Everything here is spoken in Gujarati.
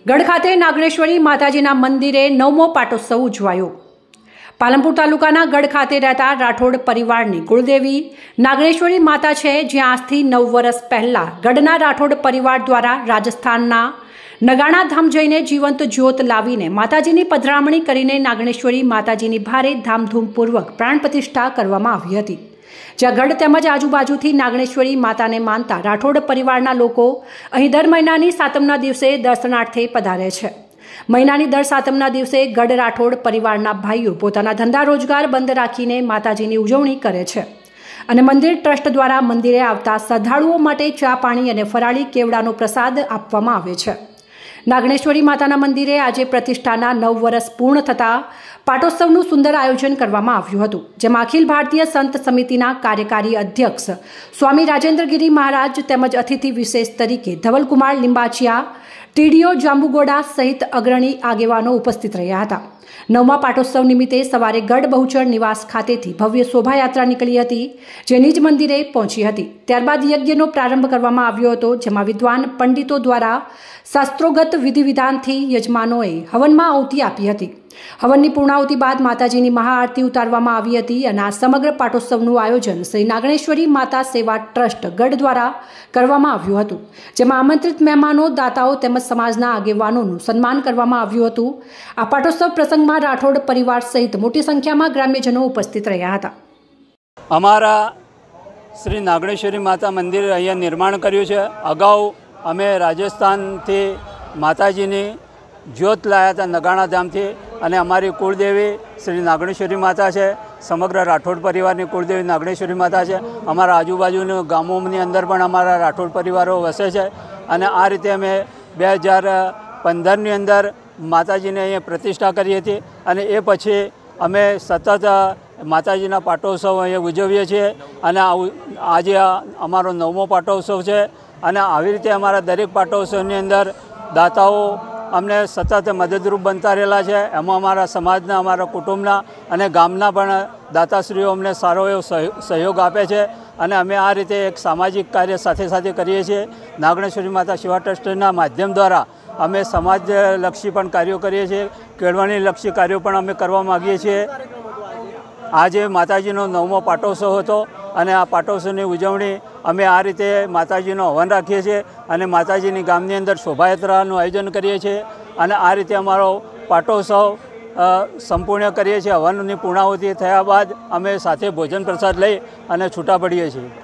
ગઢ ખાતે નાગણેશ્વરી માતાજીના મંદિરે 9મો પાટોત્સવ ઉજવાયો। પાલનપુર તાલુકાના ગઢ ખાતે રહેતા રાઠોડ પરિવારની કુળદેવી નાગણેશ્વરી માતા છે, જ્યાં આજથી 9 વર્ષ પહેલા ગઢના રાઠોડ પરિવાર દ્વારા રાજસ્થાનના નગાણા ધામ જઈને જીવંત જ્યોત લાવીને માતાજીની પધરામણી કરીને નાગણેશ્વરી માતાજીની ભારે ધામધૂમપૂર્વક પ્રાણ પ્રતિષ્ઠા કરવામાં આવી હતી। જ્યાં ગઢ તેમજ આજુબાજુથી નાગણેશ્વરી માતાને માનતા રાઠોડ પરિવારના લોકો અહીં દર મહિનાની સાતમના દિવસે દર્શનાર્થે પધારે છે। મહિનાની દર સાતમના દિવસે ગઢ રાઠોડ પરિવારના ભાઈઓ પોતાના ધંધા રોજગાર બંધ રાખીને માતાજીની ઉજવણી કરે છે અને મંદિર ટ્રસ્ટ દ્વારા મંદિરે આવતા શ્રદ્ધાળુઓ માટે ચા પાણી અને ફરાળી કેવડાનો પ્રસાદ આપવામાં આવે છે। નાગણેશ્વરી માતાના મંદિરે આજે પ્રતિષ્ઠાના 9 વર્ષ પૂર્ણ થતાં પાટોત્સવનું સુંદર આયોજન કરવામાં આવ્યું હતું, જેમાં અખિલ ભારતીય સંત સમિતિના કાર્યકારી અધ્યક્ષ સ્વામી રાજેન્દ્રગીરી મહારાજ તેમજ અતિથિ વિશેષ તરીકે ધવલકુમાર લિંબાચિયા, ટીડીઓ જાંબુગોડા સહિત અગ્રણી આગેવાનો ઉપસ્થિત રહ્યા હતા। 9મા પાટોત્સવ નિમિત્તે સવારે ગઢ બહુચર નિવાસ ખાતેથી ભવ્ય શોભાયાત્રા નીકળી હતી, જે નિજ મંદિરે પહોંચી હતી। ત્યારબાદ યજ્ઞનો પ્રારંભ કરવામાં આવ્યો હતો, જેમાં વિદ્વાન પંડિતો દ્વારા શાસ્ત્રોગત વિધિ વિધાનથી યજમાનોએ હવનમાં આહુતિ આપી હતી। હવનની પૂર્ણાહુતિ બાદ માતાજીની મહાઆરતી ઉતારવામાં આવી હતી અને આ સમગ્ર પાટોત્સવનું આયોજન શ્રી નાગણેશ્વરી માતા સેવા ટ્રસ્ટ ગઢ દ્વારા કરવામાં આવ્યું હતું, જેમાં આમંત્રિત મહેમાનો, દાતાઓ તેમજ સમાજના આગેવાનોનું સન્માન કરવામાં આવ્યું હતું। આ પાટોત્સવ પ્રસંગમાં રાઠોડ પરિવાર સહિત મોટી સંખ્યામાં ગ્રામ્યજનો ઉપસ્થિત રહ્યા હતા। અમારા શ્રી નાગણેશ્વરી માતા મંદિર અહીંયા નિર્માણ કર્યું છે। અગાઉ અમે રાજસ્થાનથી માતાજીની જ્યોત લાવ્યા હતા નગાણા ધામથી, અને અમારી કુળદેવી શ્રી નાગણેશ્વરી માતા છે। સમગ્ર રાઠોડ પરિવારની કુળદેવી નાગણેશ્વરી માતા છે। અમારા આજુબાજુના ગામોની અંદર પણ અમારા રાઠોડ પરિવારો વસે છે, અને આ રીતે અમે 2015ની અંદર માતાજીને અહીંયા પ્રતિષ્ઠા કરી હતી, અને એ પછી અમે સતત માતાજીના પાટોત્સવ અહીંયા ઉજવીએ છીએ, અને આજે અમારો 9મો પાટોત્સવ છે। અને આવી રીતે અમારા દરેક પાટોત્સવની અંદર દાતાઓ અમને સતત મદદરૂપ બનતા રહેલા છે। એમાં અમારા સમાજના, અમારા કુટુંબના અને ગામના પણ દાતાશ્રીઓ અમને સારો એવો સહયોગ આપે છે, અને અમે આ રીતે એક સામાજિક કાર્ય સાથે સાથે કરીએ છીએ। નાગણેશ્વરી માતા સેવા ટ્રસ્ટના માધ્યમ દ્વારા અમે સમાજલક્ષી પણ કાર્યો કરીએ છીએ, કેળવણીલક્ષી કાર્યો પણ અમે કરવા માગીએ છીએ। આજે માતાજીનો 9મો પાટોત્સવ હતો, અને આ પાટોત્સવની ઉજવણી અમે આ રીતે માતાજીનો હવન રાખીએ છીએ, અને માતાજીની ગામની અંદર શોભાયાત્રાનું આયોજન કરીએ છીએ, અને આ રીતે અમારો પાટોત્સવ સંપૂર્ણ કરીએ છીએ। હવનની પૂર્ણાહુતિ થયા બાદ અમે સાથે ભોજન પ્રસાદ લઈ અને છૂટા પડીએ છીએ।